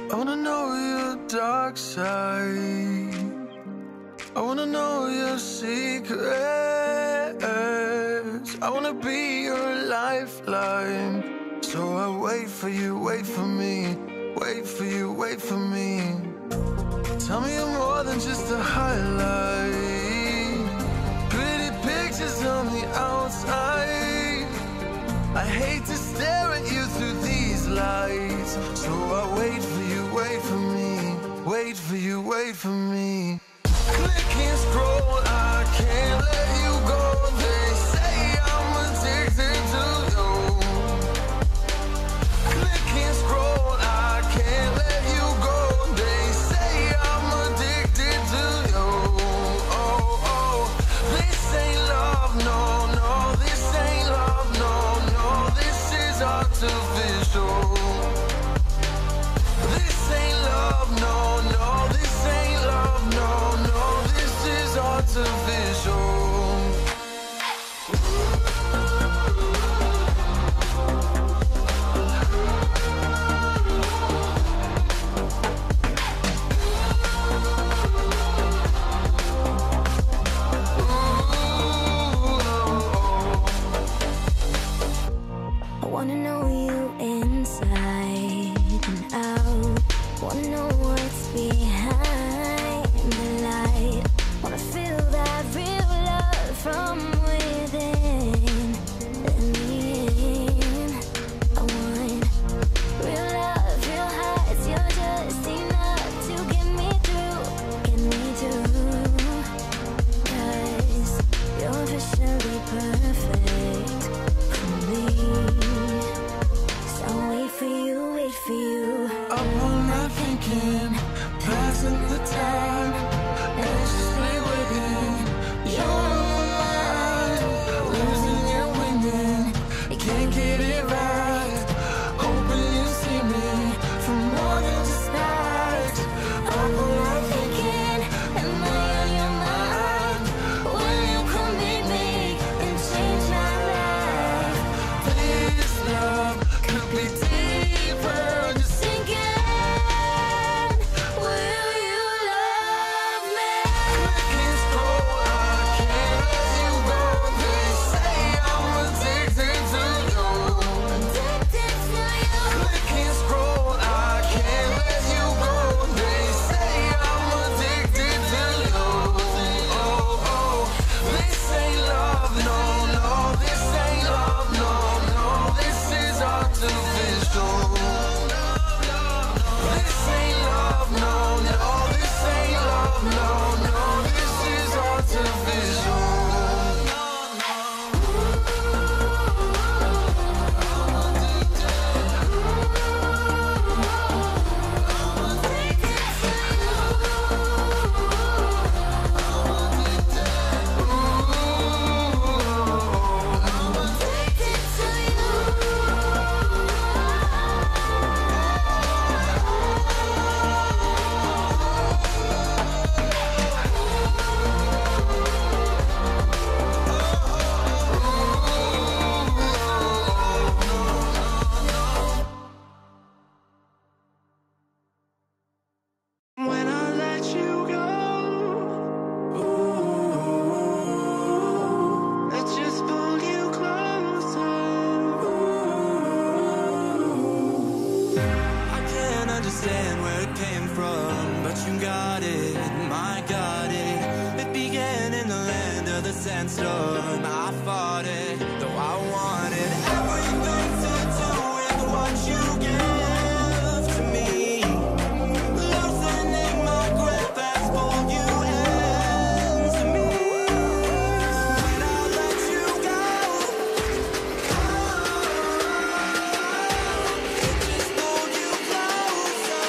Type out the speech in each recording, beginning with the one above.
I wanna know your dark side. I wanna know your secrets. I wanna be your lifeline. So I wait for you, wait for me. Wait for you, wait for me. Tell me you're more than just a highlight. Pretty pictures on the outside. I hate to stare at you through these lights. So I wait for you, wait for me. Wait for you, wait for me. Click and scroll, I can't let you go. They say I'm addicted to you. Click and scroll, I can't let you go. They say I'm addicted to you. Oh, oh, this ain't love, no, no. This ain't love, no, no. This is artificial. This ain't love, no, no. This ain't love, no, no. This is artificial. I wanna know you inside and out. Wanna know what's behind the light. Wanna feel that real love from within. Let me in. I want real love, real hearts. You're just enough to get me through, get me through. 'Cause you're officially perfect for me. So wait for you, wait for you. Up all night thinking, passing the time, anxiously waiting. You're mine, losing and winning. You can't get it right. Hoping you see me for more than just facts. Up all night thinking, Am I on your mind? Will you come meet me and change my life? this love could be deeper. Just Thinking, will you love me? click and scroll, I can't let you go. They say I'm addicted to you. Addicted to you. Click and scroll, I can't let you go. They say I'm addicted to you. Oh, oh, this ain't love, no, no. This ain't love, no, no. This is artificial. This ain't love, no, no. This ain't love, no, no. This is artificial. When I let you go, ooh, I just pull you closer. Ooh. I can't understand where it came from, but you got it, I got it. It began in the land of the sandstorm. I fought it, though I wanted everything to do with what you give to me. Loosening my grip as pulled you into me. When I let you go, it just pulled you closer.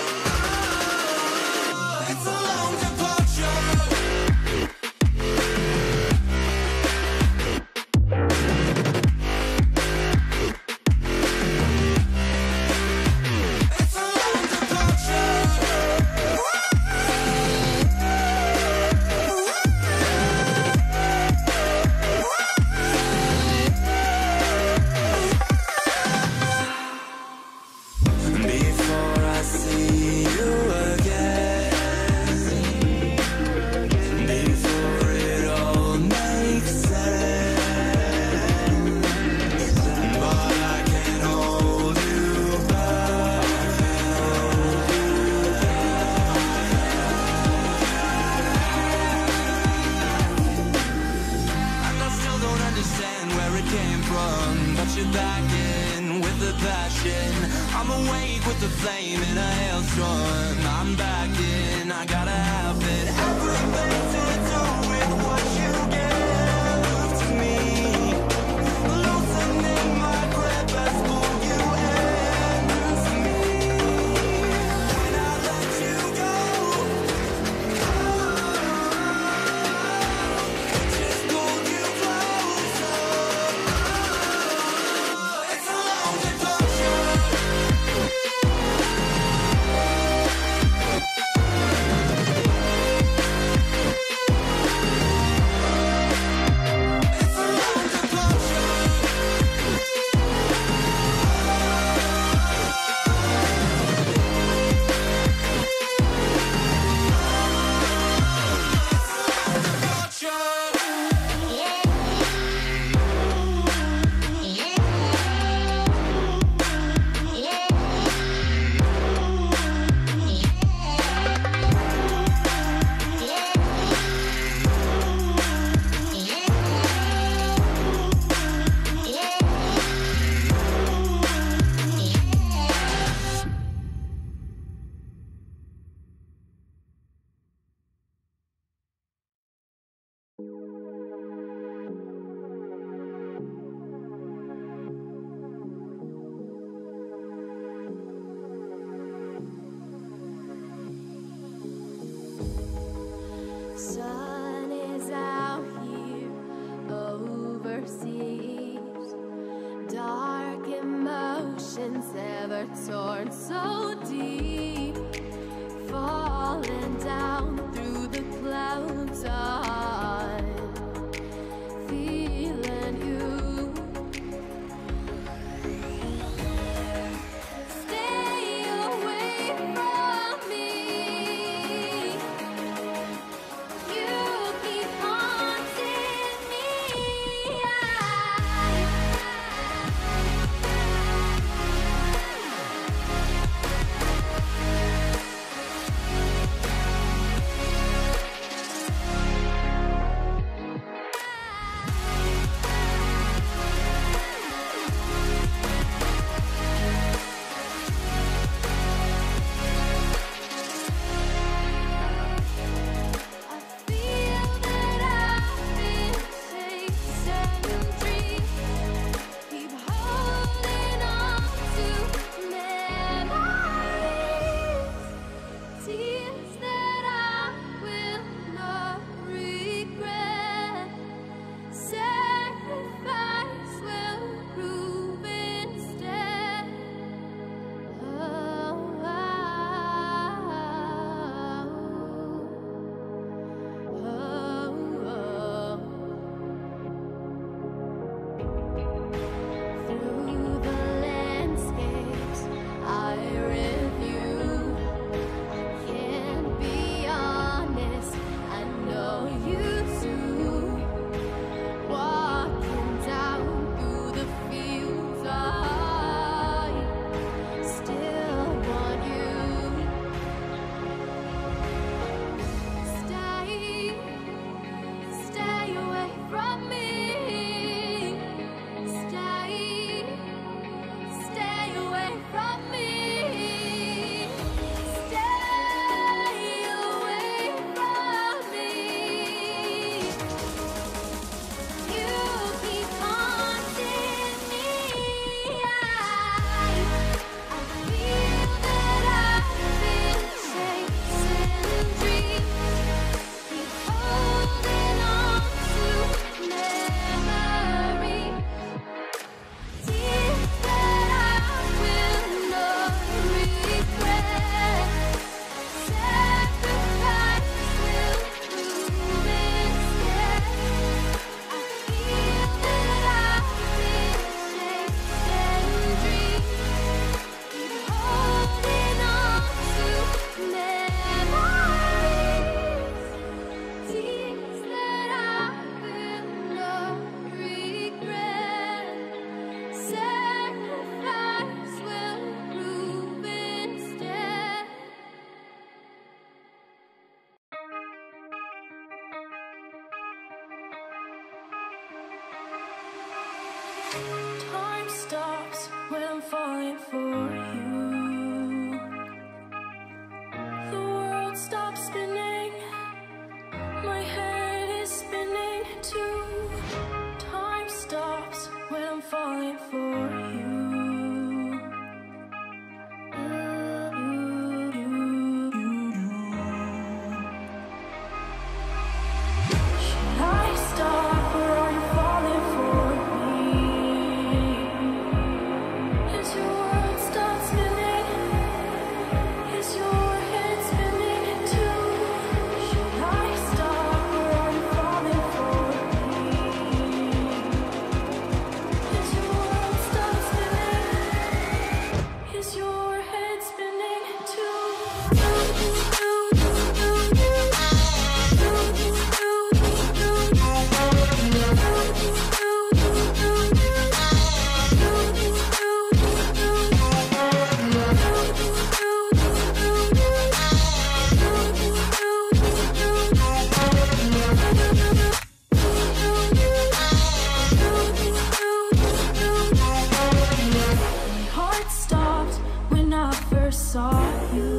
It's a long departure. back in with the passion. I'm awake with the flame in a hailstorm. I'm back in, I gotta have it. Everything to do with what you give to me. Loosening my grip as pull you into me. When I let you go, just pull you closer. It's a long departure. Sun is out here overseas. Dark emotions ever torn so deep. Falling down through the clouds. I'm feeling you. Stay away from me. You keep haunting me. I feel that I've been chasing dreams. Keep holding on to memories. Tears that I will not regret. Sacrifice will prove instead. Through the landscapes I review, can't be honest, I know you too. Walking down through the fields, I still want you. Stay away from me. Stay away from me. Stay away from me. You keep haunting me. I feel that I've been chasing dreams. Keep holding on to memories. Tears that I will not regret. Sacrifice will prove instead. I feel that I've been chasing dreams. Keep holding on to memories. Tears that I will not regret. Sacrifice will prove instead. Time stops when I'm falling for you. The world stops spinning, my head is spinning too. Time stops when I'm falling for you. Should I stop or are you falling for me? Is your world stop spinning? Is your head spinning too? Should I stop or are you falling for me? Is your world stop spinning? Is your head spinning too? My heart stopped when I first saw you.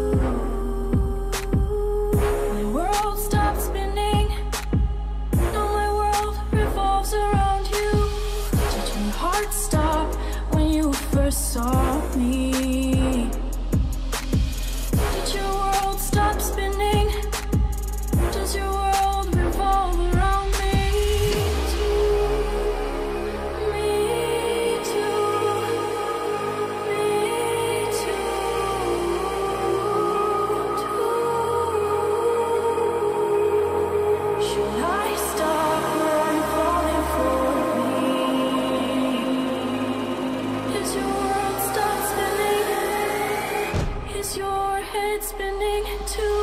My world stopped spinning. Now my world revolves around you. Did your heart stop when you first saw me? Did your world stop spinning? Does your world revolve around me? Me too. Me too. Should I stop or are you falling for me? Is your world stop spinning? Is your head spinning too?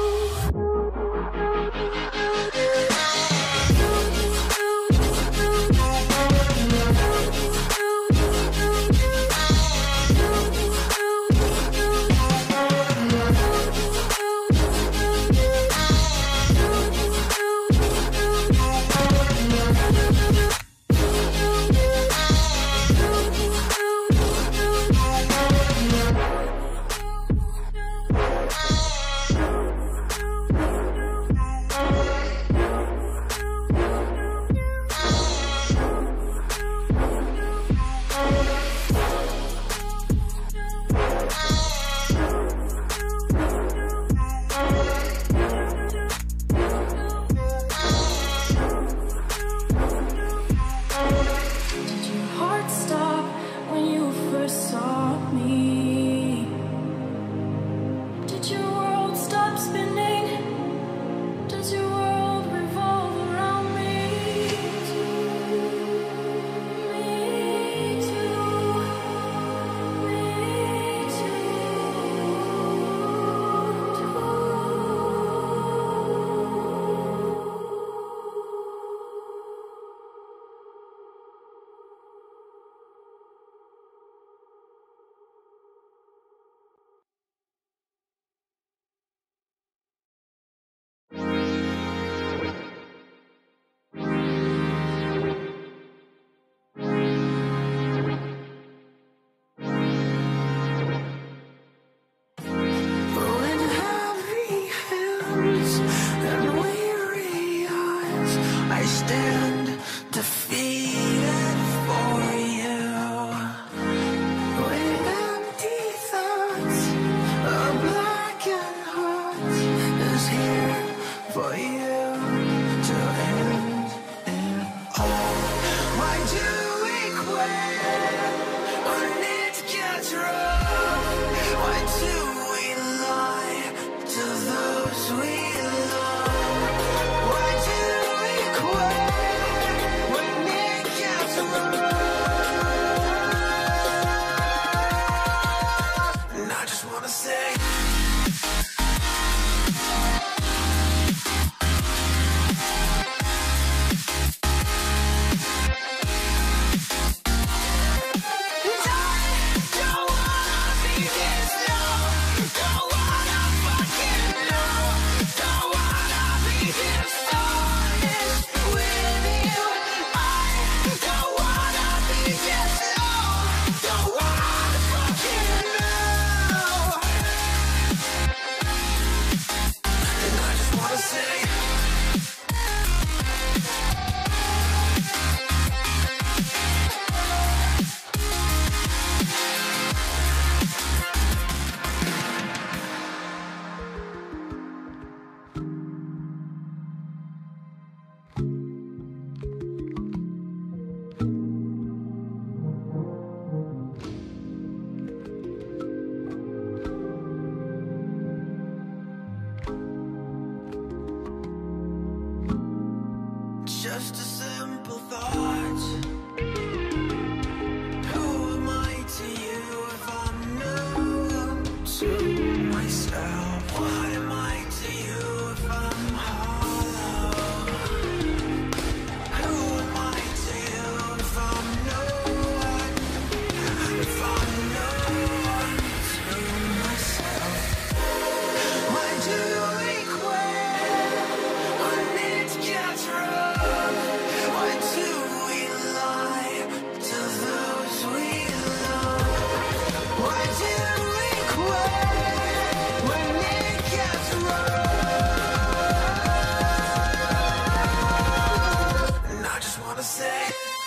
Did your heart stop when you first saw me? Did your world stop spinning? Does your world revolve around me? Me too. Me When heavy hands and weary eyes, I stand defeated for you. With empty thoughts, a blackened heart is here for you to end it all. Why do we quit when it gets rough? Why do we lie to those we love? Why do we quit Just a simple thought. Who am I to you if I'm new to myself? What am I to you if I'm hollow? Who am I to you if I'm no one? If I'm no one to myself? Why do we quit when it gets rough? Why do we lie to those we love? Why do we quit when it gets rough? And I just wanna say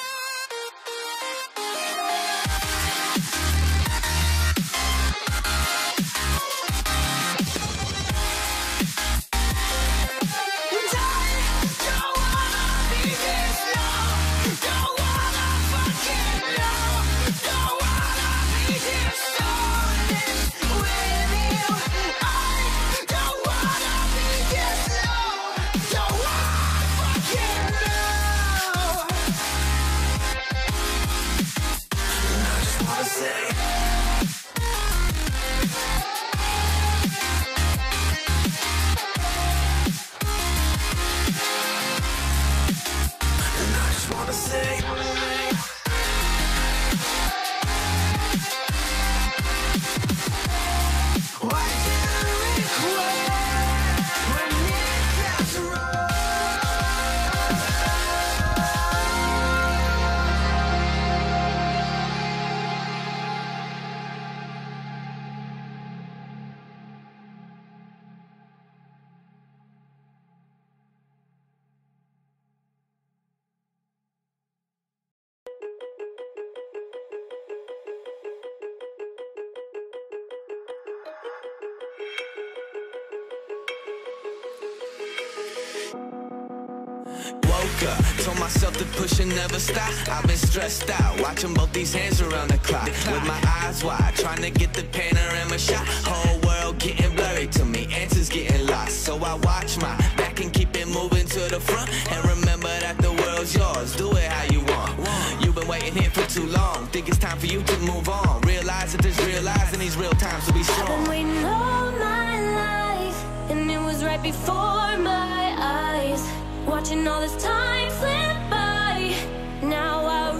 told myself to push and never stop. I've been stressed out, watching both these hands around the clock. With my eyes wide, trying to get the panorama shot. Whole world getting blurry to me, answers getting lost. So I watch my back and keep it moving to the front. And remember that the world's yours, do it how you want. You've been waiting here for too long, think it's time for you to move on. Realize that there's realize in these real times to be strong. I've been waiting all my life, and it was right before my eyes. Watching all this time slip by, now I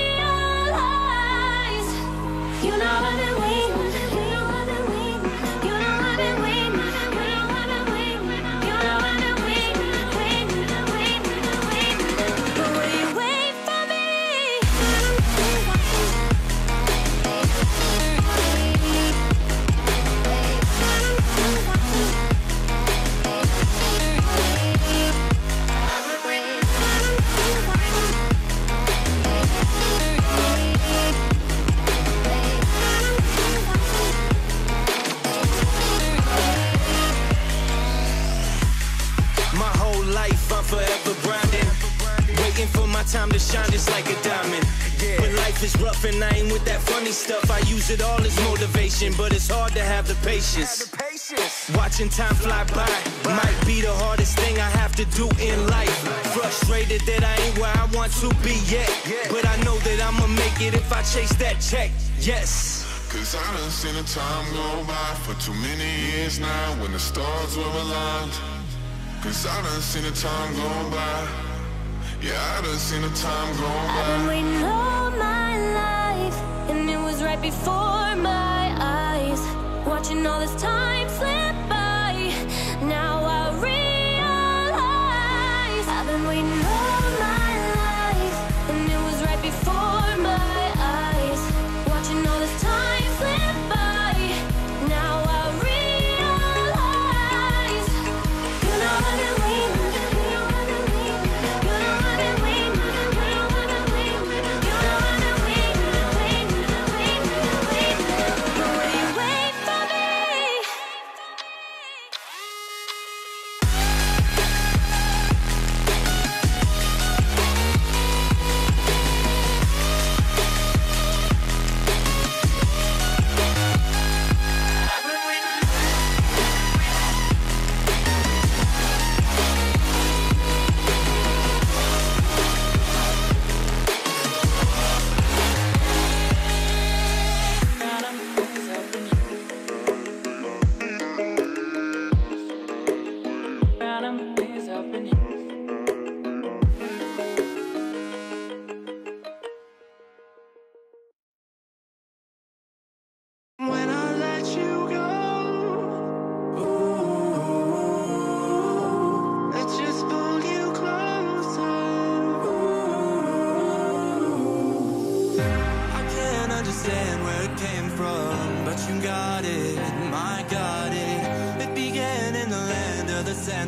realize. You know I've been waiting, you know I've been waiting, you know I've been waiting, you know I've been waiting, you know I've been waiting, waiting. But will you wait for me? I'm forever grinding, waiting for my time to shine just like a diamond. When life is rough and I ain't with that funny stuff, I use it all as motivation, but it's hard to have the patience. Watching time fly by might be the hardest thing I have to do in life. Frustrated that I ain't where I want to be yet, but I know that I'ma make it if I chase that check. Yes. Cause I done seen the time go by for too many years now when the stars were aligned. Cause I done seen the time go by. Yeah, I done seen the time go by. I've been waiting all my life, and it was right before my eyes. Watching all this time slip by, now I realize. I've been waiting all my life, and it was right before my eyes. Watching all this time slip by, now I realize. You know I've been waiting, you know I've been waiting, you know I've been waiting, you know I've been waiting, you know I've been waiting. But will you wait for me?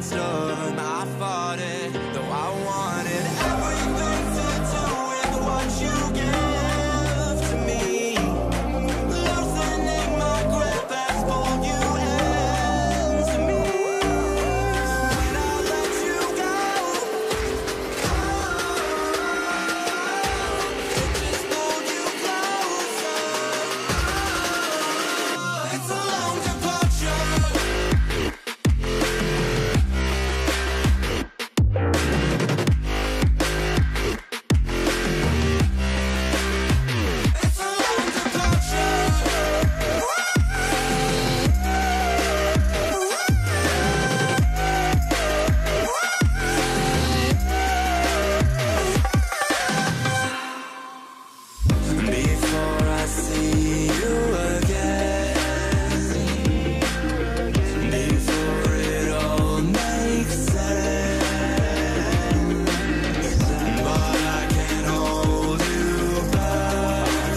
hailstorm. I fought it, though I wanted everything to do with what you give to me. Loosening my grip as pulled you into me. When I let you go, it just pulled you closer. It's a long departure. It's a long departure. Before I see you again, before it all makes sense, but I can't hold you back.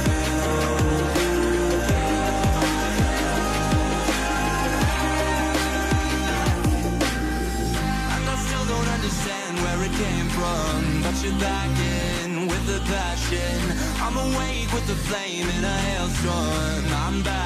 And I still don't understand where it came from, but you're back in with the passion. I'm awake with the flame in a hailstorm. I'm back